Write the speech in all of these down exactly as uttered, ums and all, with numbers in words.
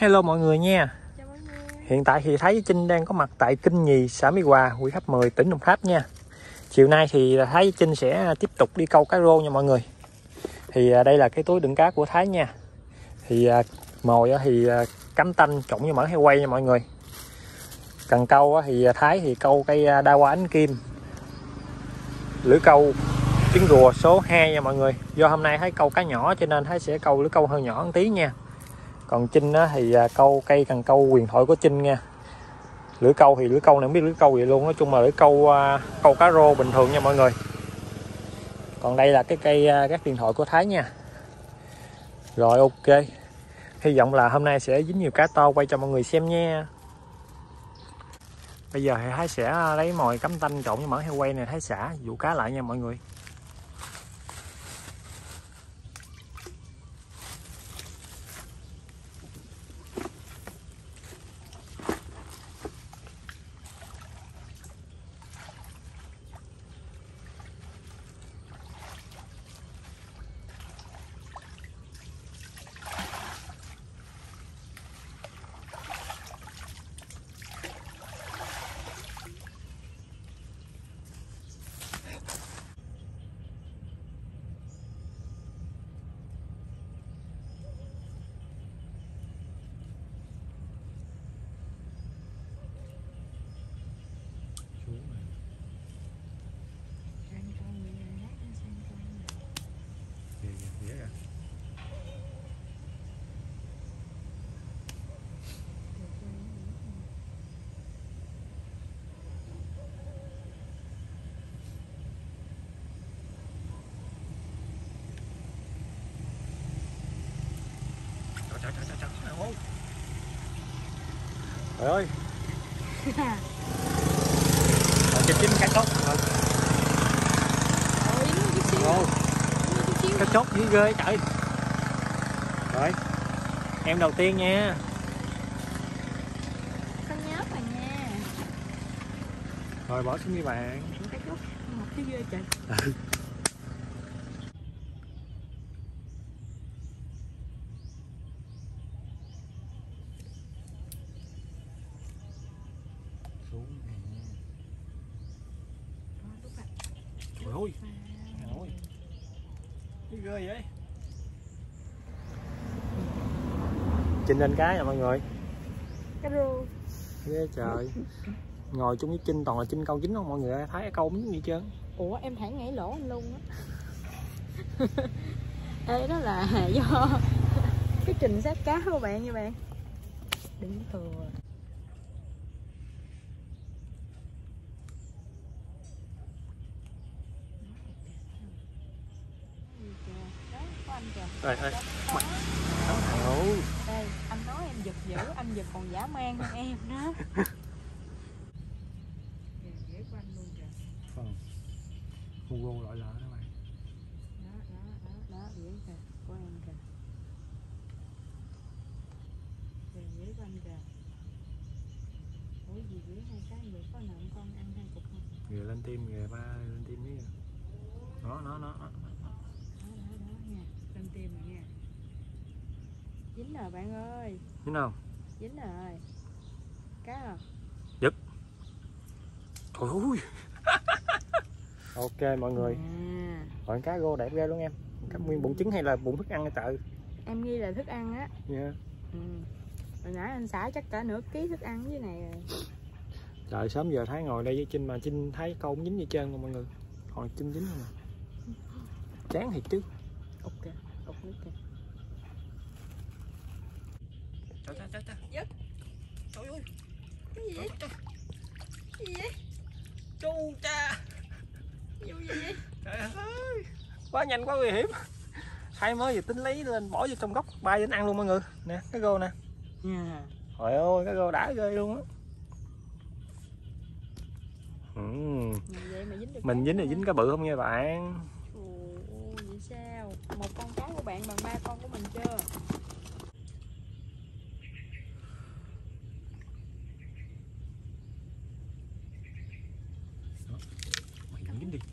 Hello mọi người nha. Chào mọi người. Hiện tại thì Thái với Trinh đang có mặt tại Kinh Nhì, xã Mỹ Hòa, huyện Tháp Mười, tỉnh Đồng Tháp nha. Chiều nay thì Thái với Trinh sẽ tiếp tục đi câu cá rô nha mọi người. Thì đây là cái túi đựng cá của Thái nha. Thì mồi thì cắm tanh trộn với mỡ heo quay nha mọi người. Cần câu thì Thái thì câu cây đa hoa ánh kim, lưỡi câu trứng rùa số hai nha mọi người. Do hôm nay Thái câu cá nhỏ cho nên Thái sẽ câu lưỡi câu hơi nhỏ một tí nha. Còn Trinh thì câu cây cần câu huyền thoại của Trinh nha. Lưỡi câu thì lưỡi câu này không biết lưỡi câu gì luôn, nói chung là lưỡi câu câu cá rô bình thường nha mọi người. Còn đây là cái cây các điện thoại của Thái nha. Rồi ok, hy vọng là hôm nay sẽ dính nhiều cá to quay cho mọi người xem nha. Bây giờ thì Thái sẽ lấy mồi cắm tanh trộn với mỡ heo quay này, Thái xả dụ cá lại nha mọi người. Trời trời trời trời trời ơi. Trời ơi. Ở trên chín cá chốt rồi. Ồ, cá chốt dữ ghê trời. Rồi, em đầu tiên nha. Con nhớ rồi nha. Rồi bỏ xuống đi bạn. Cá chốt một cái ghê trời. Ừ. Trời ơi, trời ơi, cái ghê vậy. Trinh lên cái nè mọi người. Cá rô. Ghê trời. Ngồi chung với Trinh toàn là Trinh câu dính không mọi người, Thái câu không dính gì trơn. Ủa em thẳng nhảy lỗ anh luôn á. Ê đó là do cái trình sát cá của bạn nha bạn. Đừng thừa. Đây, đây. Mày. Đây, anh nói em giật dữ, anh giật còn dã man hơn em đó. Dễ của anh luôn kìa. Vâng. Hugo loại lợ đó mày. Đó, đó, đó, đó, dễ kìa, của em kìa. Kìa, dễ của anh kìa. Ủa gì dễ hai cái vậy, có nợ con ăn hai cục không? Ghề lên tim, ghề ba lên tim đấy. Đó, nó, nó. Đó, đó, đó nha, lên tim rồi nha. Dính rồi bạn ơi. dính không? Dính rồi. Cá rồi. Giật. Trời ơi. Ok mọi người. À. Còn cá rô đẹp ghê luôn em. Cá nguyên bụng trứng hay là bụng thức ăn trời? Em nghi là thức ăn á. Dạ. Yeah. Ừ. Hồi nãy anh xả chắc cả nửa ký thức ăn dưới này rồi. Trời sớm giờ Thái ngồi đây với Trinh mà Trinh thấy câu không dính gì trơn không mọi người. Hồi Trinh dính không à. Chán thiệt chứ. Ok, ok ok. Trời trời trời trời. Giật. Trời ơi. Cái gì vậy? Trời, trời. Cái gì vậy? Chu cha. Vụ gì vậy? Trời ơi. Quá nhanh quá nguy hiểm. Thái mới vừa tính lấy lên bỏ vô trong góc bay đến ăn luôn mọi người. Nè, cái rô nè. Yeah. Trời ơi, cái rô đã ghê luôn á. Ừ. Vậy mà dính được Mình dính thì dính cá bự không nha bạn. Ồ, vậy sao? Một con cá của bạn bằng ba con của mình chưa? Mày không dính đi.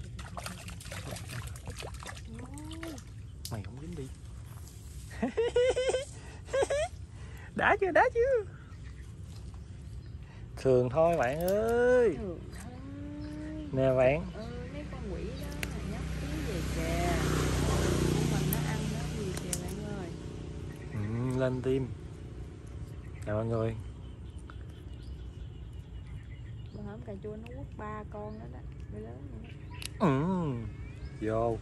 Mày không dính đi. Đã chưa, đã chưa? Thường thôi bạn ơi. Thường thôi. Nè bạn. Ừ, mấy con quỷ đó là nhóc tí về kìa. Mình nó ăn nó gì kìa bạn ơi. Ừ, lên tim. Chào mọi người. Bữa hổm cà chua nó quất ba con đó đó, cái lớn vậy đó. Ừ, vô.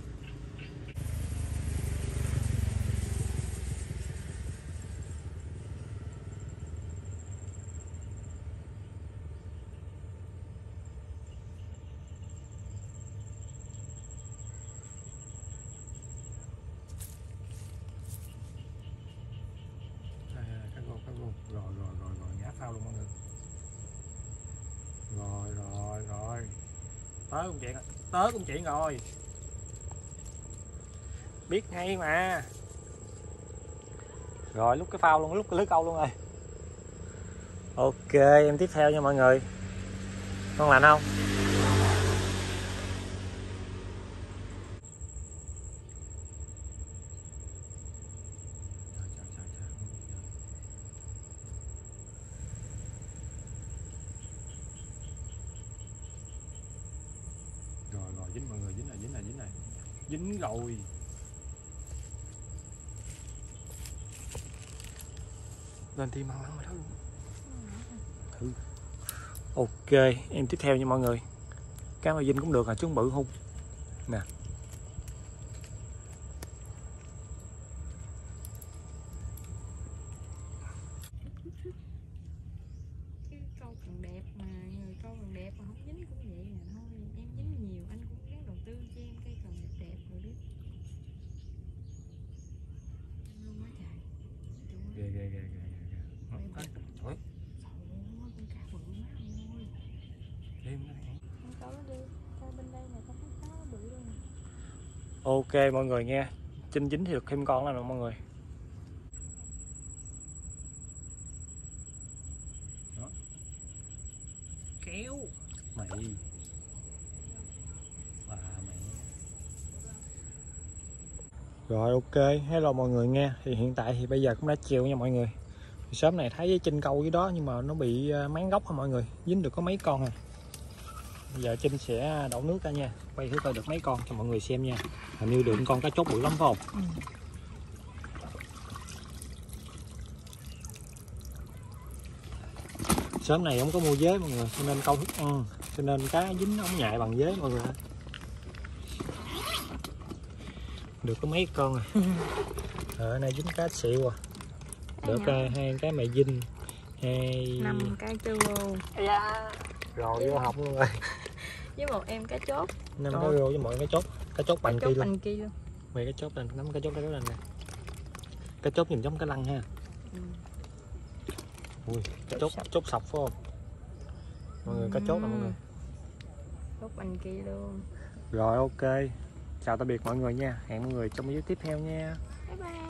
Cá rô, cá rô. Rồi, rồi, rồi, rồi, nhá phao luôn mọi người. Rồi, rồi, rồi. Tới công chuyện, tới công chuyện rồi. Biết ngay mà. Rồi lúc cái phao luôn, lúc cái lưới câu luôn rồi. Ok, em tiếp theo nha mọi người. Ngon lành không? Rồi rồi, dính mọi người, dính này, dính này, dính này. Dính rồi. Lên tim mau lắm rồi đó luôn. Ừ. Ok, em tiếp theo nha mọi người. Cá mà dính cũng được à, chứ không bự không. Nè. Cái câu còn đẹp mà, người câu còn đẹp mà không dính cũng vậy à. Thôi em dính nhiều anh cũng gắng đầu tư cho em cây cần đẹp đẹp rồi đó. Luôn quá trời. Ghê ghê ghê ghê ghê. Trời ơi. Trời ơi, con cá bự má ơi. Thêm nữa nè. Con câu nó đi, coi bên đây này con thấy cá bự luôn nè. Ok mọi người nghe. Chinh dính thì được thêm con là mọi người. Đó. Kéo mày. Bà mẹ. Rồi ok, hello mọi người nghe. Thì hiện tại thì bây giờ cũng đã chiều nha mọi người. Sớm này thấy Trinh câu dưới đó nhưng mà nó bị máng gốc hả mọi người, dính được có mấy con à. Bây giờ Trinh sẽ đổ nước ra nha, quay thử coi được mấy con cho mọi người xem nha. Hình như được con cá chốt bự lắm phải không? Ừ. Sớm này không có mua dế mọi người, cho nên câu thức ăn, cho nên cá dính ống nhại bằng dế mọi người. Được có mấy con à. Ở đây dính cá xịu à. Được uh, hai cái mè dinh, hai năm cái chu yeah. Rồi vô học luôn rồi. với một em cá chốt, năm cái rô với mọi cái chốt, cá chốt bằng kia luôn. luôn. Mày cái chốt lên, nắm cái chốt đó lên nè. Cái chốt nhìn giống cái lăng ha. Ừ. Ui, cái chốt, chốt, chốt sọc phải không? Mọi người, cá chốt nè mọi người. Chốt bằng kia luôn. Rồi ok. Chào tạm biệt mọi người nha. Hẹn mọi người trong video tiếp theo nha. Bye bye.